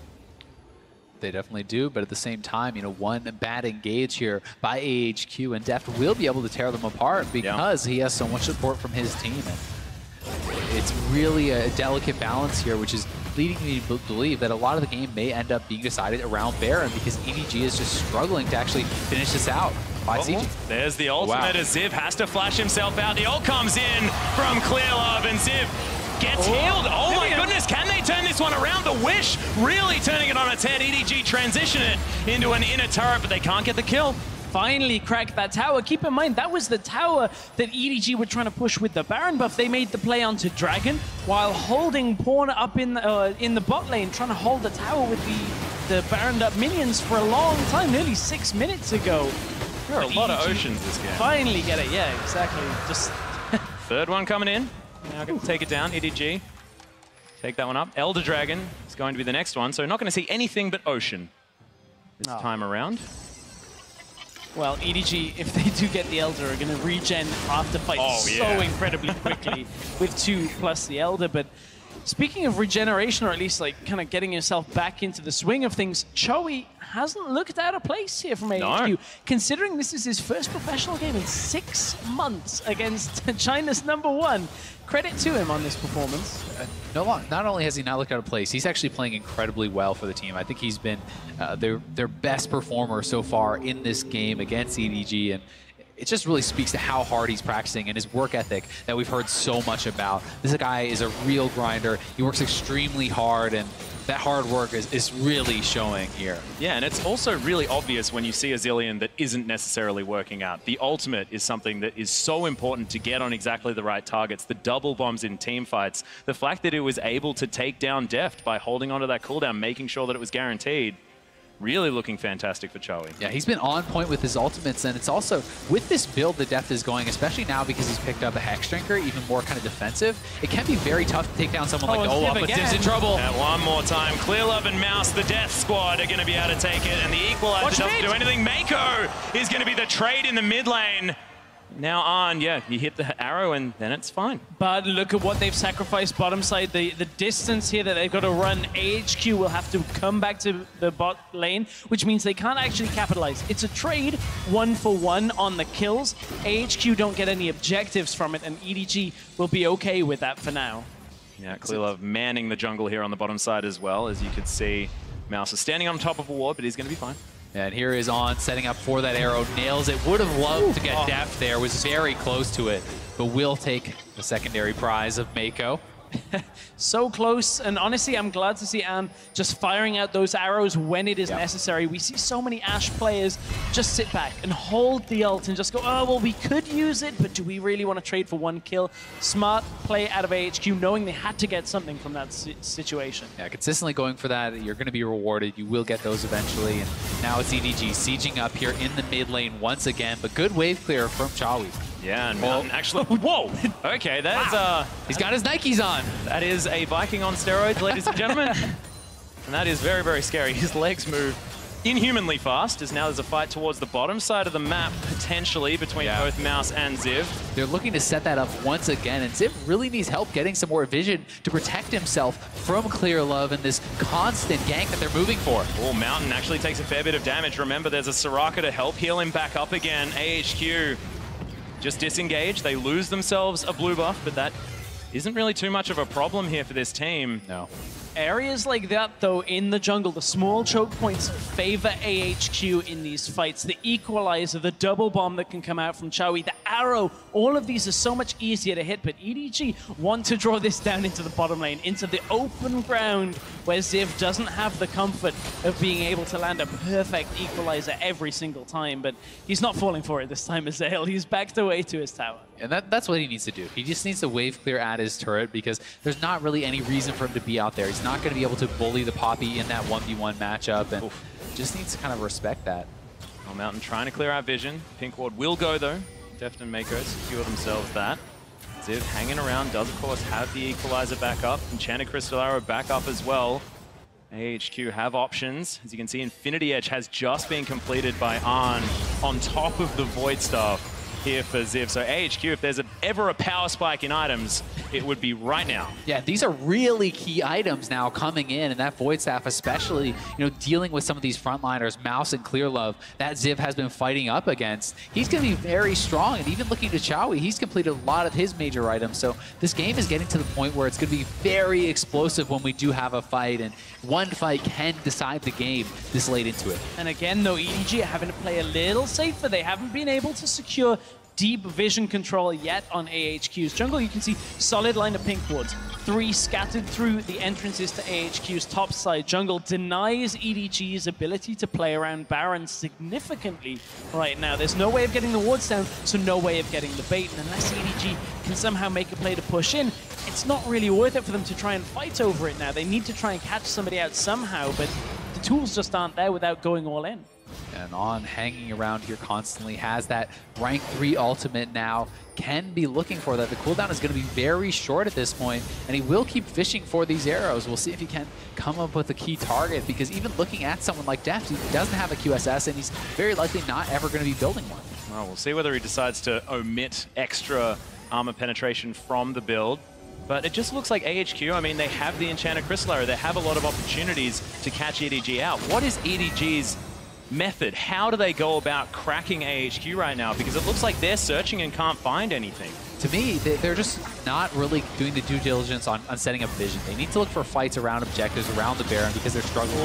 They definitely do, but at the same time, you know, one bad engage here by AHQ, and Deft will be able to tear them apart because he has so much support from his team. And it's really a delicate balance here, which is leading me to believe that a lot of the game may end up being decided around Baron, because EDG is just struggling to actually finish this out. There's the ultimate as Ziv has to flash himself out. The ult comes in from Clearlove, and Ziv gets healed. Oh my goodness, can they turn this one around? The Wish really turning it on its head. EDG transition it into an inner turret, but they can't get the kill. Finally cracked that tower. Keep in mind, that was the tower that EDG were trying to push with the Baron buff. They made the play onto Dragon while holding Pawn up in the bot lane, trying to hold the tower with the Baroned up minions for a long time, nearly 6 minutes ago. There are a lot of oceans this game. Finally get it, yeah, exactly. Just third one coming in. Now going to take it down, EDG. Take that one up. Elder Dragon is going to be the next one, so not going to see anything but ocean this time around. Well, EDG, if they do get the Elder, are going to regen after fight so incredibly quickly with 2 plus the Elder, but Speaking of regeneration, or at least like kind of getting yourself back into the swing of things, Choey hasn't looked out of place here from AHQ. No. Considering this is his first professional game in 6 months against China's #1. Credit to him on this performance. Not only has he not looked out of place, he's actually playing incredibly well for the team. I think he's been their best performer so far in this game against EDG, and it just really speaks to how hard he's practicing and his work ethic that we've heard so much about. This guy is a real grinder. He works extremely hard, and that hard work is really showing here. Yeah, and it's also really obvious when you see a Zilean that isn't necessarily working out. The ultimate is something that is so important to get on exactly the right targets. The double bombs in team fights. The fact that it was able to take down Deft by holding onto that cooldown, making sure that it was guaranteed. Really looking fantastic for Choey. Yeah, he's been on point with his ultimates, and it's also, with this build the Deft is going, especially now because he's picked up a Hex Drinker, even more kind of defensive, it can be very tough to take down someone like Olaf, but Ziv's in trouble. And one more time, Clearlove and Mouse, the Death Squad, are going to be able to take it, and the Equalizer doesn't do anything. Mako is going to be the trade in the mid lane. Now on, yeah, you hit the arrow and then it's fine. But look at what they've sacrificed bottom side. The distance here that they've got to run, AHQ will have to come back to the bot lane, which means they can't actually capitalize. It's a trade 1-for-1 on the kills. AHQ don't get any objectives from it, and EDG will be okay with that for now. Yeah, Clearlove manning the jungle here on the bottom side as well. As you can see, Mouse is standing on top of a ward, but he's going to be fine. And here is On setting up for that arrow, nails it. Would have loved to get Deft there, was very close to it, but will take the secondary prize of Mako. So close, and honestly, I'm glad to see Anne just firing out those arrows when it is necessary. We see so many Ashe players just sit back and hold the ult and just go, oh, well, we could use it, but do we really want to trade for 1 kill? Smart play out of AHQ, knowing they had to get something from that situation. Yeah, consistently going for that, you're going to be rewarded. You will get those eventually, and now it's EDG sieging up here in the mid lane once again, but good wave clear from Choey. Yeah, and Mountain actually... Whoa! Okay, that's... He's got his Nikes on. That is a Viking on steroids, ladies and gentlemen. And that is very, very scary. His legs move inhumanly fast, as now there's a fight towards the bottom side of the map, potentially, between both Mouse and Ziv. They're looking to set that up once again, and Ziv really needs help getting some more vision to protect himself from Clearlove and this constant gank that they're moving for. Oh, Mountain actually takes a fair bit of damage. Remember, there's a Soraka to help heal him back up again. AHQ just disengage. They lose themselves a blue buff, but that isn't really too much of a problem here for this team. No. Areas like that, though, in the jungle, the small choke points favor AHQ in these fights. The equalizer, the double bomb that can come out from Choey, the arrow, all of these are so much easier to hit, but EDG want to draw this down into the bottom lane, into the open ground where Ziv doesn't have the comfort of being able to land a perfect equalizer every single time, but he's not falling for it this time, Azael. He's backed away to his tower. And that's what he needs to do. He just needs to wave clear at his turret because there's not really any reason for him to be out there. He's not going to be able to bully the Poppy in that 1v1 matchup, and just needs to kind of respect that. Well, Mountain trying to clear out vision. Pink Ward will go, though. Deft and Mako secure themselves that. Ziv hanging around, does, of course, have the equalizer back up. Enchanted Crystal Arrow back up as well. AHQ have options. As you can see, Infinity Edge has just been completed by Arn on top of the Void Staff here for Ziv. So AHQ, if there's ever a power spike in items, it would be right now. Yeah, these are really key items now coming in, and that Void Staff especially, dealing with some of these frontliners, Mouse and Clearlove, that Ziv has been fighting up against. He's going to be very strong, and even looking to Choey, he's completed a lot of his major items. So this game is getting to the point where it's going to be very explosive when we do have a fight, and one fight can decide the game this late into it. And again, though, EDG are having to play a little safer. They haven't been able to secure deep vision control yet on AHQ's jungle. You can see solid line of pink wards. 3 scattered through the entrances to AHQ's top side. Jungle denies EDG's ability to play around Baron significantly right now. There's no way of getting the wards down, so no way of getting the bait. And unless EDG can somehow make a play to push in, it's not really worth it for them to try and fight over it now. They need to try and catch somebody out somehow, but the tools just aren't there without going all in. And On hanging around here constantly, has that rank 3 ultimate now, can be looking for that. The cooldown is going to be very short at this point, and he will keep fishing for these arrows. We'll see if he can come up with a key target, because even looking at someone like Deft, he doesn't have a QSS, and he's very likely not ever going to be building one. Well, we'll see whether he decides to omit extra armor penetration from the build. But it just looks like AHQ, I mean, they have the Enchanted Crystal Arrow. They have a lot of opportunities to catch EDG out. What is EDG's method? How do they go about cracking AHQ right now? Because it looks like they're searching and can't find anything. To me, they're just not really doing the due diligence on setting up vision. They need to look for fights around objectives, around the Baron, because they're struggling.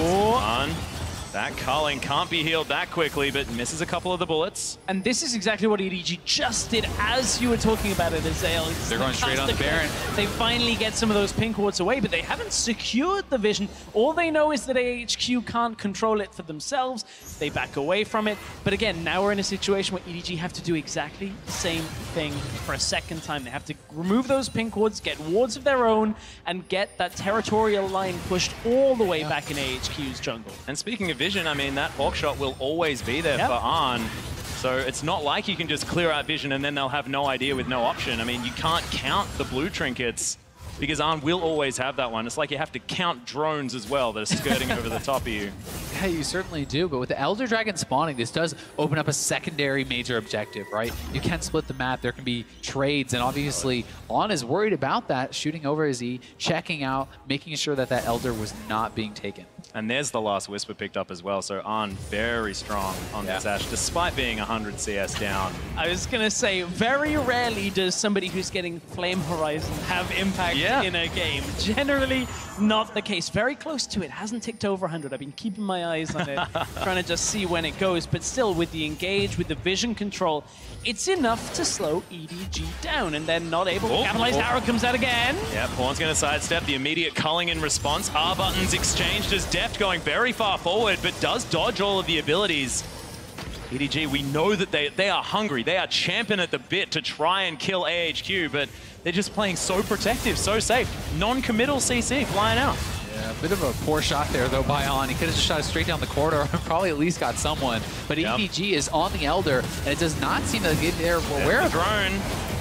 That culling can't be healed that quickly, but misses a couple of the bullets. And this is exactly what EDG just did as you were talking about it, Azale. They're going straight on the Baron. They finally get some of those pink wards away, but they haven't secured the vision. All they know is that AHQ can't control it for themselves. They back away from it. But again, now we're in a situation where EDG have to do exactly the same thing for a second time. They have to remove those pink wards, get wards of their own, and get that territorial line pushed all the way back in AHQ's jungle. And speaking of vision, I mean, that hawk shot will always be there for Arn. So it's not like you can just clear out vision and then they'll have no idea with no option. I mean, you can't count the blue trinkets because Arn will always have that one. It's like you have to count drones as well that are skirting over the top of you. Yeah, you certainly do. But with the Elder Dragon spawning, this does open up a secondary major objective, right? You can split the map. There can be trades. And obviously, Arn is worried about that, shooting over his E, checking out, making sure that that Elder was not being taken. And there's the last Whisper picked up as well. So Arn very strong on this Ashe, despite being 100 CS down. I was going to say, very rarely does somebody who's getting Flame Horizon have impact in a game. Generally not the case. Very close to it. Hasn't ticked over 100. I've been keeping my eyes on it, trying to just see when it goes. But still, with the engage, with the vision control, it's enough to slow EDG down, and then not able to capitalize. Arrow comes out again. Yeah, Pawn's going to sidestep. The immediate culling in response. R buttons exchanged as Deft going very far forward, but does dodge all of the abilities. EDG, we know that they are hungry. They are champing at the bit to try and kill AHQ, but they're just playing so protective, so safe. Non-committal CC flying out. Yeah, a bit of a poor shot there, though, by On. He could have just shot it straight down the corridor and probably at least got someone. But EDG is on the Elder, and it does not seem to get there. Aware of drone.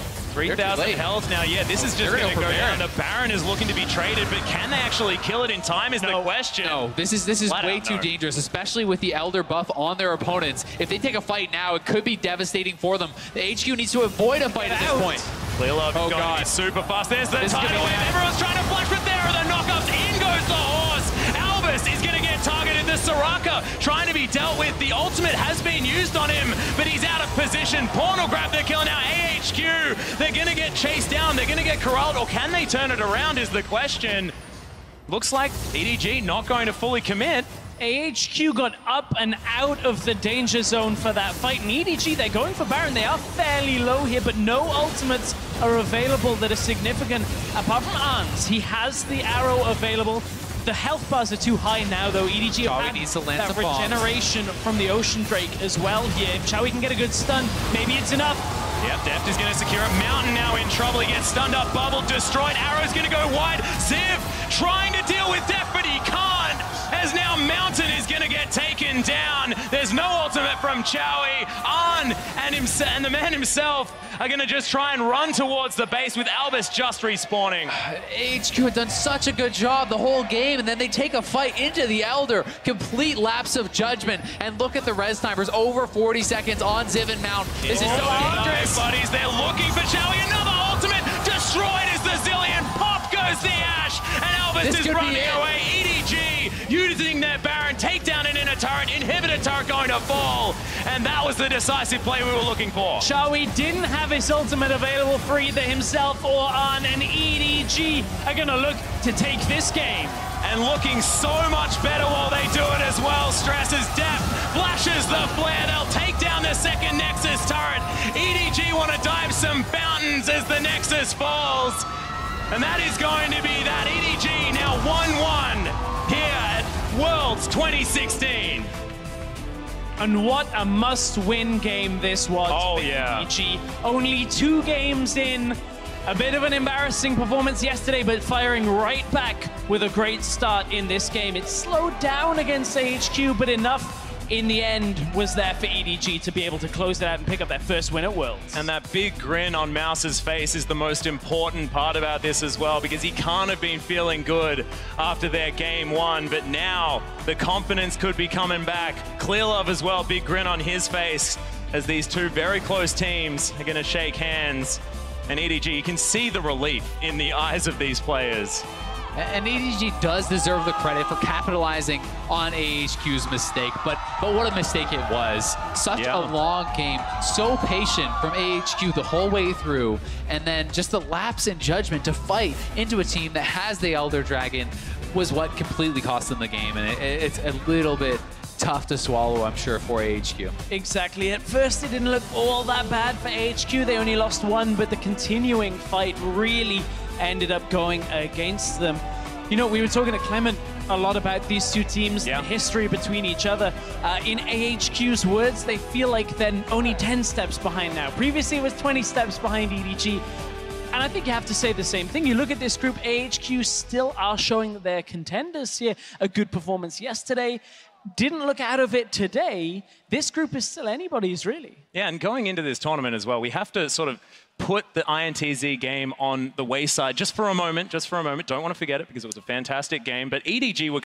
3,000 health now. Yeah, this is just going to go down. The Baron is looking to be traded, but can they actually kill it in time is the question. No, this is way too dangerous, especially with the Elder buff on their opponents. If they take a fight now, it could be devastating for them. The HQ needs to avoid a fight at this point. Clearlove is going to be super fast. There's the tidal wave. Everyone's trying to flash, but there are the knockups. In goes the horse. Albus is going to get targeted. The Soraka trying to be dealt with. The ultimate has been used on him, but he's out of position. Pawn will grab the kill now. AHQ, they're going to get chased down. They're going to get corralled, or can they turn it around is the question. Looks like EDG not going to fully commit. AHQ got up and out of the danger zone for that fight. And EDG, they're going for Baron. They are fairly low here, but no ultimates are available that are significant. Apart from Arns, he has the arrow available. The health bars are too high now, though. EDG needs to land that some regeneration from the Ocean Drake as well here. If Chowie can get a good stun, maybe it's enough. Yep, Deft is going to secure it. Mountain now in trouble. He gets stunned up, bubble destroyed. Arrow's going to go wide. Ziv trying to deal with Deft, but he can't. As now Mountain is going to get taken down. There's no ultimate from Chowie. On and the man himself are going to just try and run towards the base with Albus just respawning. AHQ had done such a good job the whole game, and then they take a fight into the Elder. Complete lapse of judgment. And look at the res timers. Over 40 seconds on Ziv and Mount. This is so dangerous. Buddies, they're looking for Chowie. Another ultimate destroyed as the Zillion. Pop goes the Ashe, and Albus is running away. EDG using that Baron, take down an inner turret, inhibitor turret going to fall, and that was the decisive play we were looking for. Chowie didn't have his ultimate available for either himself or on, and EDG are going to look to take this game. And looking so much better while they do it as well. Stresses Deft, flashes the flare. They'll take down the second Nexus turret. EDG want to dive some fountains as the Nexus falls. And that is going to be that. EDG now 1-1 here at Worlds 2016. And what a must-win game this was for EDG. Only 2 games in. A bit of an embarrassing performance yesterday, but firing right back with a great start in this game. It slowed down against AHQ, but enough in the end was there for EDG to be able to close it out and pick up that first win at Worlds. And that big grin on Mouse's face is the most important part about this as well, because he can't have been feeling good after their game 1, but now the confidence could be coming back. Clearlove as well, big grin on his face as these two very close teams are going to shake hands. And EDG, you can see the relief in the eyes of these players. And EDG does deserve the credit for capitalizing on AHQ's mistake, but what a mistake it was. Such a long game, so patient from AHQ the whole way through, and then just the lapse in judgment to fight into a team that has the Elder Dragon was what completely cost them the game, and it's a little bit tough to swallow, I'm sure, for AHQ. Exactly. At first, it didn't look all that bad for AHQ. They only lost one, but the continuing fight really ended up going against them. You know, we were talking to Clement a lot about these two teams, the history between each other. In AHQ's words, they feel like they're only 10 steps behind now. Previously, it was 20 steps behind EDG. And I think you have to say the same thing. You look at this group, AHQ still are showing that they're contenders here. A good performance yesterday. Didn't look out of it today. This group is still anybody's, really. Yeah, and going into this tournament as well, we have to sort of put the INTZ game on the wayside just for a moment, Don't want to forget it because it was a fantastic game. But EDG were